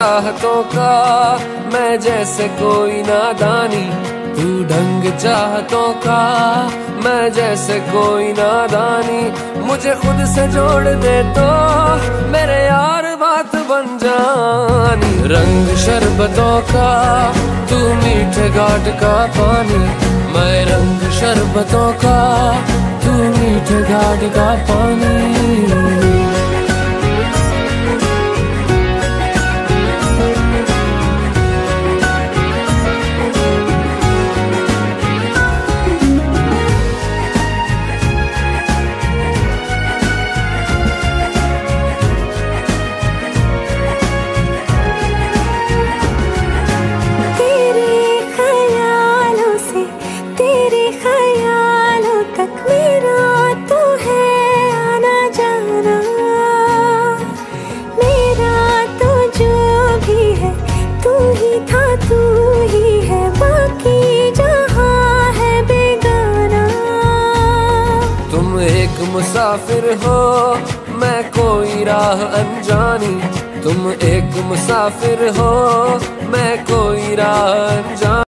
चाहतों का मैं जैसे कोई नादानी, तू ढंग चाहतों का मैं जैसे कोई नादानी। मुझे खुद से जोड़ दे तो मेरे यार बात बन जानी। रंग शरबतों का तू मीठे घाट का पानी, मैं रंग शरबतों का तू मीठे घाट का पानी। तू ही है बाकी जहां है बेगाना। तुम एक मुसाफिर हो मैं कोई राह अनजानी, तुम एक मुसाफिर हो मैं कोई राह अनजानी।